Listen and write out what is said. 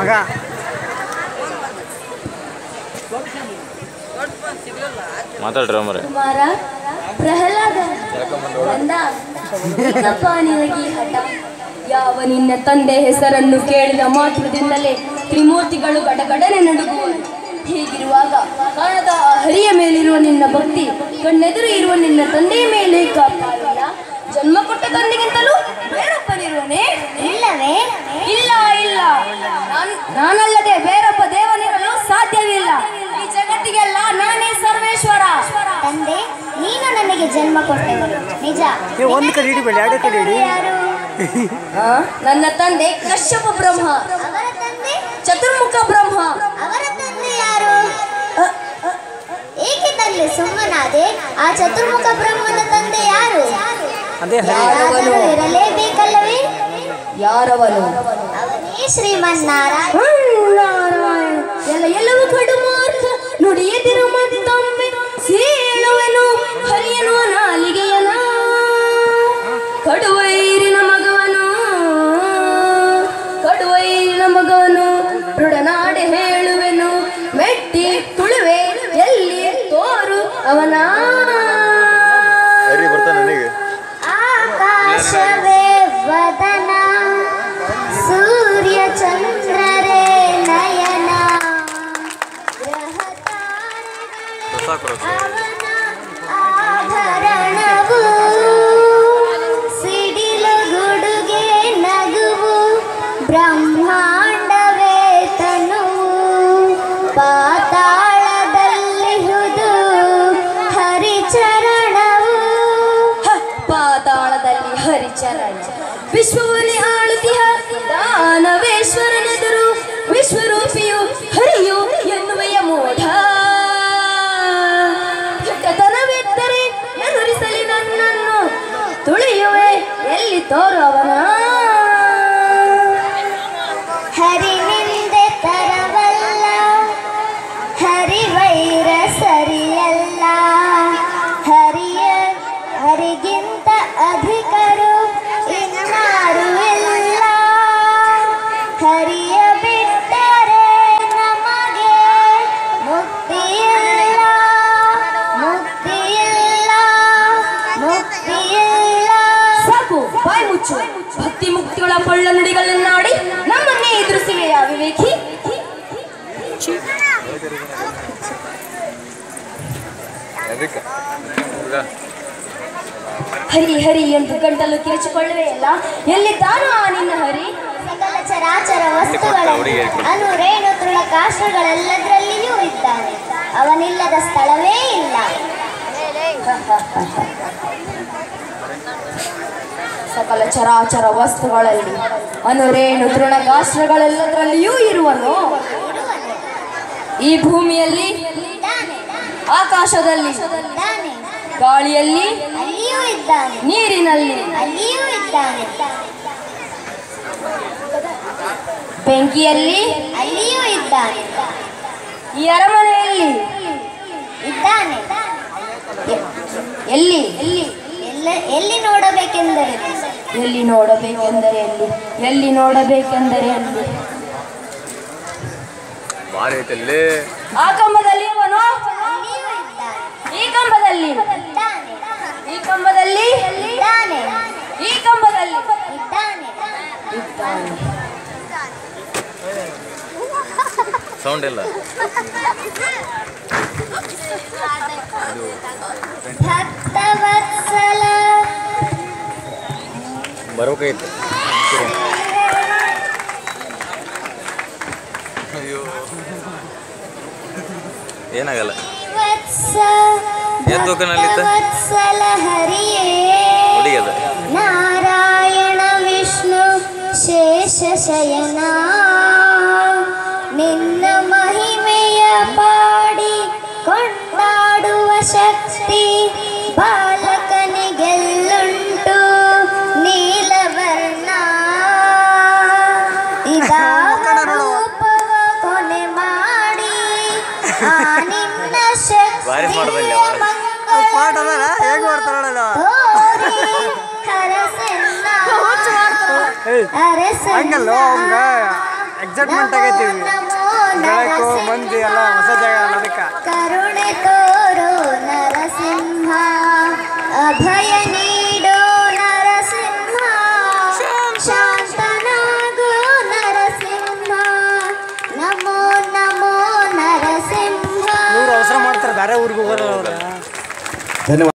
ಮಗ ಮಾತಾಡ್ರ ಮರೆ ಕುಮಾರ ಪ್ರಹ್ಲಾದ ನಿನಗೆ ಹಠ ಯಾವ ನಿನ್ನ ತಂದೆ ಹೆಸರನ್ನು ಕೇಳಿದ ಮಾತ್ರದಿಂದಲೇ ತ್ರಿಮೂರ್ತಿಗಳು ಗಡಗಡನೆ ನಡುಗುವರು. ಹೀಗಿರುವಾಗ ಕಾಣದ ಹರಿಯ ಮೇಲಿರುವ ನಿನ್ನ ಭಕ್ತಿ ಕಣ್ಣೆದುರು ಇರುವ ನಿನ್ನ ತಂದೆಯ ಮೇಲೆ ಕಾಪಾಡಿಲ್ಲ. ಜನ್ಮ ಕೊಟ್ಟ ತಂದೆಗಿಂತಲೂ ಬೇರೊಬ್ಬನಿರುವನೇ? ಇಲ್ಲವೇ? ಇಲ್ಲ ಇಲ್ಲ, ನಾನಲ್ಲದೆ ಬೇರೊಬ್ಬ ದೇವನಿರಲು ಸಾಧ್ಯವಿಲ್ಲ. ಈ ಜಗತ್ತಿಗೆಲ್ಲ ನಾನೇ ಸರ್ವೇಶ್ವರ. ತಂದೆ, ನೀನು ನನಗೆ ಜನ್ಮ ಕೊಟ್ಟವರು ನಿಜ. ಒಂದು ಕಡೆ ಹಿಡಿಬೇಡಿ, ಎರಡು ಕಡೆ ಹಿಡಿ. ನನ್ನ ತಂದೆ ಕಶ್ಯಪ ಬ್ರಹ್ಮ. ಅವರ ತಂದೆ ಚತುರ್ಮುಖ ಬ್ರಹ್ಮ. ಅವರ ತಂದೆ ಯಾರು? ಏಕೆ ತಂದೆ ಸುಮ್ಮನಾದೆ? ಆ ಚತುರ್ಮುಖ ಬ್ರಹ್ಮನ ತಂದೆ ಯಾರು? ಯಾರಾದರೂ ಇರಲೇಬೇಕಲ್ಲವೇ? ಯಾರವನು? ಅವನೇ ಶ್ರೀಮನ್ನಾರಾಯಣ. ಎಲ್ಲವೂ ಕಡು ಮಾರ್ಗ ನುಡಿಯದಿರು ಮತ್ತೊಮ್ಮೆ ಸೀಳುವೆನು ಹರಿಯನು ನಾಲಿಗೆಯನ. ಕಡುವೈರಿನ ಮಗವನು ದೃಢನಾಡೆ ಹೇಳುವೆನು. ಮೆಟ್ಟಿ ತುಳುವೆ ಎಲ್ಲಿ ತೋರು ಅವನ. ಆಕಾಶವೇ ವದನ, ಸೂರ್ಯ ಚಂದ್ರರೇ ನಯನ, ಗ್ರಹ ತಾರೆಗಳೇ ಅವನ ಆಭರಣವು. ಸಿಡಿಲು ಗುಡುಗೆ ನಗುವು, ಬ್ರಹ್ಮಾಂಡವೇ ತನುವು. ಪಾತಾಳದಲ್ಲಿ ಹುದು ಹರಿಚರಣವು. ಪಾತಾಳದಲ್ಲಿ ಹರಿಚರಣ ವಿಶ್ವವನ್ನೇ ಆಳುತ್ತಿಹ ದಾನವೇಶ್ವರನೆದುರು ವಿಶ್ವರೂಪಿಯು ಹರಿಯು ಎನ್ನುವೆಯ ಮೂಢ. ಕೆಟ್ಟತನವಿದ್ದರೆ ಎದುರಿಸಲಿ ನನ್ನನ್ನು, ತುಳಿಯುವೆ ಎಲ್ಲಿ ತೋರು ಅವನ. ಹರಿನಿಂದೆ ತರವಲ್ಲ, ಹರಿವೈರ ಸರಿಯಲ್ಲ. ಹರಿಗಿಂತ ಅಧಿಕರು ಇನ್ನಾರು ಇಲ್ಲ. ಹರಿಯ ಬಿಟ್ಟರೆ ನಮಗೆ ಮುಕ್ತಿಯಿಲ್ಲ, ಮುಕ್ತಿಯಿಲ್ಲ, ಮುಕ್ತಿಯಿಲ್ಲ. ಸಾಕು, ಬಾಯಿ ಮುಚ್ಚು. ಭಕ್ತಿ ಮುಕ್ತಿಗಳ ಕೊಳ್ಳ ನುಡಿಗಳನ್ನಾಡಿ ನಮ್ಮನ್ನೇ ಎದುರಿಸಿವೆಯಾ ವಿವೇಕಿ? ಹರಿ ಹರಿ ಎಂದು ಗಂಟಲು ಕಿರಿಚಿಕೊಳ್ಳುವೆಯಲ್ಲ, ಎಲ್ಲಿದ್ದಾನೋ ಆ ನಿನ್ನ ಹರಿ? ಸಕಲ ಚರಾಚರ ವಸ್ತುಗಳಲ್ಲಿ ಅನುರೇಣು ತೃಣಕಾಷ್ಠಗಳೆಲ್ಲದರಲ್ಲಿಯೂ ಇದ್ದಾನೆ. ಅವನಿಲ್ಲದ ಸ್ಥಳವೇ ಇಲ್ಲ. ಸಕಲ ಚರಾಚರ ವಸ್ತುಗಳಲ್ಲಿ ಅನುರೇಣು ತೃಣಗಾಸ್ತ್ರಗಳೆಲ್ಲದರಲ್ಲಿಯೂ ಇರುವನು. ಈ ಭೂಮಿಯಲ್ಲಿ, ಆಕಾಶದಲ್ಲಿ, ಗಾಳಿಯಲ್ಲಿ, ಅಲ್ಲಿಯೂ ಇದ್ದಾನೆ. ನೀರಿನಲ್ಲಿ, ಅಲ್ಲಿಯೂ ಇದ್ದಾನೆ. ಬೆಂಕಿಯಲ್ಲಿ, ಅಲ್ಲಿಯೂ ಇದ್ದಾನೆ. ಈ ಅರಮನೆಯಲ್ಲಿ ಇದ್ದಾನೆ. ಎಲ್ಲಿ ಎಲ್ಲಿ ಎಲ್ಲಿ ನೋಡಬೇಕೆಂದರೆ? ಎಲ್ಲಿ ನೋಡಬೇಕೆಂದರೆ ಎಲ್ಲಿ? ಎಲ್ಲಿ ನೋಡಬೇಕೆಂದರೆ ಎಲ್ಲಿ? ಆ ಕಂಬದಲ್ಲಿ ಅವನು, ಈ ಕಂಬದಲ್ಲಿ, ಈ ಕಂಬದಲ್ಲಿ, ಈ ಕಂಬದಲ್ಲಿ ಇದ್ದಾನೆ. ಸೌಂಡ್ ಇಲ್ಲ. ಭಕ್ತವತ್ಸಲ ಬರಬೇಕಾಗಿತ್ತು. ಅಯ್ಯೋ, ಏನಾಗಲ್ಲ. ಭಕ್ತವತ್ಸಲ ಹರಿಯೇ ನಾರಾಯಣ ವಿಷ್ಣು ಶೇಷಶಯನ. ನಿನ್ನ ಮಹಿಮೆಯ ಪಾಡಿ ಕೊಂಡಾಡುವ ಶಕ್ತಿ ಬಾಲಕನಿಗೆಲ್ಲುಂಟು ನೀಲವರ್ಣ. ಇದಾದ ರೂಪವ ಕೊನೆ ಮಾಡಿ ಆ ನಿನ್ನ ಶಕ್ತಿಯ ಮಂಗಳ ತೋರಿ ಹರಸೆನ್ನ. ಎಕ್ಸೈಟ್ಮೆಂಟ್ ಆಗೈತಿ ಬೆಳಕು ಮಂದಿ ಎಲ್ಲ ಹೊಸ ಜಾಗ ಅದಕ್ಕೆ ಕರುಣೆ ತೋರೋ ನರಸಿಂಹ ಅಭಯ ನೀಡೋ ನರಸಿಂಹ ಶಾಂತನಾಗೋ ನರಸಿಂಹ ನಮೋ ನಮೋ ನರಸಿಂಹ ಇವ್ರು ಅವಸರ ಮಾಡ್ತಾರೆ ಬೇರೆ ಊರಿಗೆ ಹೋಗೋರು ಅವ್ರು